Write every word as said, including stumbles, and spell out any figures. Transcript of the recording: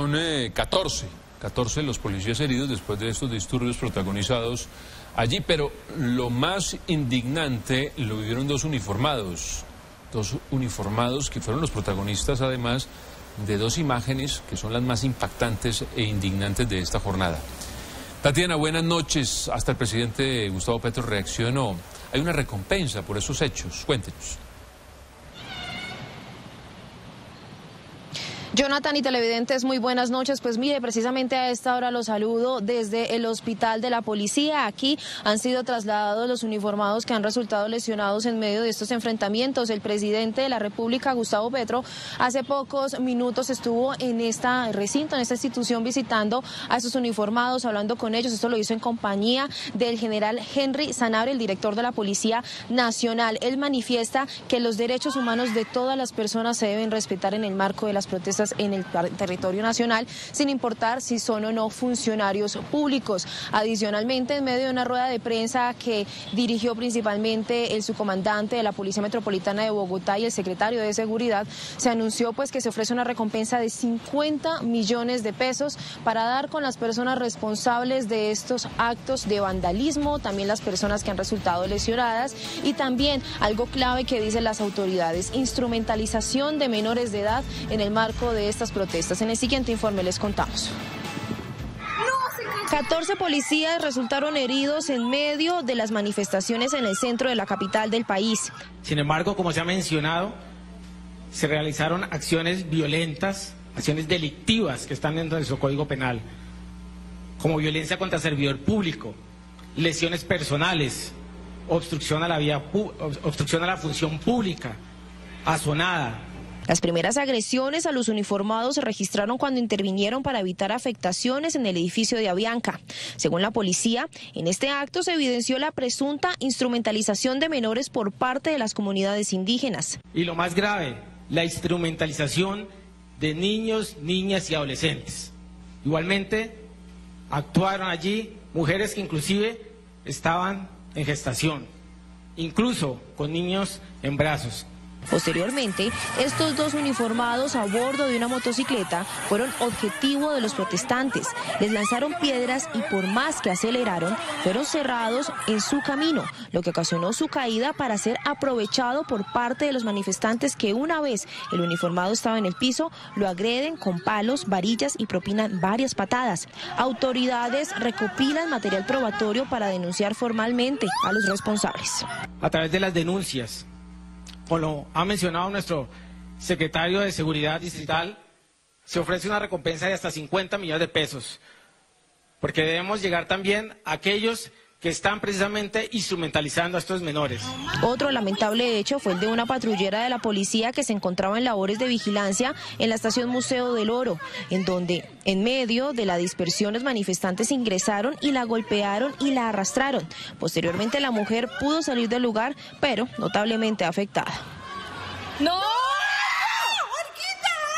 Son eh, catorce, catorce los policías heridos después de estos disturbios protagonizados allí, pero lo más indignante lo vivieron dos uniformados, dos uniformados que fueron los protagonistas además de dos imágenes que son las más impactantes e indignantes de esta jornada. Tatiana, buenas noches. Hasta el presidente Gustavo Petro reaccionó. Hay una recompensa por esos hechos. Cuéntenos. Jonathan y televidentes, muy buenas noches. Pues mire, precisamente a esta hora los saludo desde el hospital de la policía. Aquí han sido trasladados los uniformados que han resultado lesionados en medio de estos enfrentamientos. El presidente de la República, Gustavo Petro, hace pocos minutos estuvo en esta recinto, en esta institución, visitando a estos uniformados, hablando con ellos. Esto lo hizo en compañía del general Henry Sanabria, el director de la Policía Nacional. Él manifiesta que los derechos humanos de todas las personas se deben respetar en el marco de las protestas en el territorio nacional, sin importar si son o no funcionarios públicos. Adicionalmente, en medio de una rueda de prensa que dirigió principalmente el subcomandante de la Policía Metropolitana de Bogotá y el secretario de Seguridad, se anunció pues que se ofrece una recompensa de cincuenta millones de pesos para dar con las personas responsables de estos actos de vandalismo, también las personas que han resultado lesionadas, y también algo clave que dicen las autoridades: instrumentalización de menores de edad en el marco de estas protestas. En el siguiente informe les contamos. catorce policías resultaron heridos en medio de las manifestaciones en el centro de la capital del país. Sin embargo, como se ha mencionado, se realizaron acciones violentas, acciones delictivas que están dentro de su Código Penal, como violencia contra servidor público, lesiones personales, obstrucción a la vía, obstrucción a la función pública, azonada. Las primeras agresiones a los uniformados se registraron cuando intervinieron para evitar afectaciones en el edificio de Avianca. Según la policía, en este acto se evidenció la presunta instrumentalización de menores por parte de las comunidades indígenas. Y lo más grave, la instrumentalización de niños, niñas y adolescentes. Igualmente, actuaron allí mujeres que inclusive estaban en gestación, incluso con niños en brazos. Posteriormente, estos dos uniformados a bordo de una motocicleta fueron objetivo de los protestantes. Les lanzaron piedras y por más que aceleraron, fueron cerrados en su camino, lo que ocasionó su caída para ser aprovechado por parte de los manifestantes que, una vez el uniformado estaba en el piso, lo agreden con palos, varillas y propinan varias patadas. Autoridades recopilan material probatorio para denunciar formalmente a los responsables. A través de las denuncias, como lo ha mencionado nuestro secretario de Seguridad Distrital, se ofrece una recompensa de hasta cincuenta millones de pesos, porque debemos llegar también a aquellos que están precisamente instrumentalizando a estos menores. Otro lamentable hecho fue el de una patrullera de la policía que se encontraba en labores de vigilancia en la estación Museo del Oro, en donde, en medio de la dispersión, los manifestantes ingresaron y la golpearon y la arrastraron. Posteriormente, la mujer pudo salir del lugar, pero notablemente afectada. ¡No!